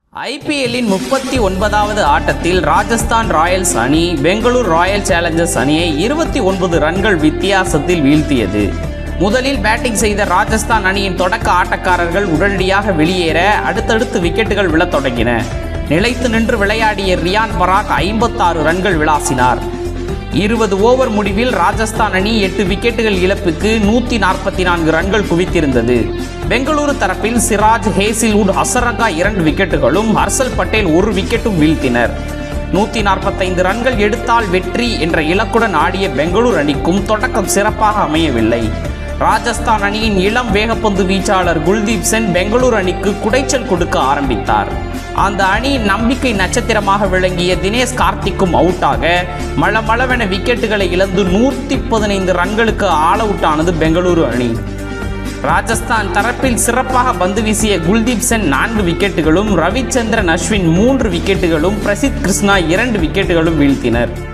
ஐபிஎல்லின் 39வது ஆட்டத்தில் ராஜஸ்தான் ராயல்ஸ் அணி Bangalore Royal Challengers அணியை 29 ரன்கள் வித்தியாசத்தில் வீழ்த்தியது. முதலில் பேட்டிங் செய்த ராஜஸ்தான் அணியின் தொடக்க ஆட்டக்காரர்கள் உடனடியாக வெளியேற அடுத்தடுத்து விக்கெட்டுகள் விழத் தொடங்கின. நிலைத்து நின்று விளையாடிய ரியான் பராக் 56 ரன்கள் விளாசினார். 20 ஓவர் முடிவில் ராஜஸ்தான் அணி 8 விக்கெட்டுகள் இழப்புக்கு 144 ரன்கள் குவித்திருந்தது. பெங்களூரு தரப்பில் சிராஜ், ஹேசில்வுட், ஹசரங்கா 2 விக்கெட்டுகளும், ஹர்ஷல் பட்டேல் 1 விக்கெட்டும் வீழ்த்தினர். 145 ரன்கள் எடுத்தால் வெற்றி என்ற இலக்குடன் ஆடிய பெங்களூரு அணிக்கும் தொடக்கம் சிறப்பாக அமையவில்லை. ராஜஸ்தான் அணியின் இளம் வேகப்பந்து வீச்சாளர் குல்தீப் சென் பெங்களூரு அணிக்கு குடைச்சல் கொடுக்க ஆரம்பித்தார். அந்த அணியின் நம்பிக்கை நட்சத்திரமாக விளங்கிய தினேஷ் கார்த்திக்கும் அவுட்டாக மளமளவென விக்கெட்டுகளை இழந்து 115 ரன்களுக்கு ஆல் அவுட் ஆனது பெங்களூரு அணி. ராஜஸ்தான் தரப்பில் சிறப்பாக பந்து வீசிய குல்தீப் சென் 4 விக்கெட்டுகளும், ரவிச்சந்திரன் அஸ்வின் 3 விக்கெட்டுகளும், பிரசித் கிருஷ்ணா 2 விக்கெட்டுகளும் வீழ்த்தினர்.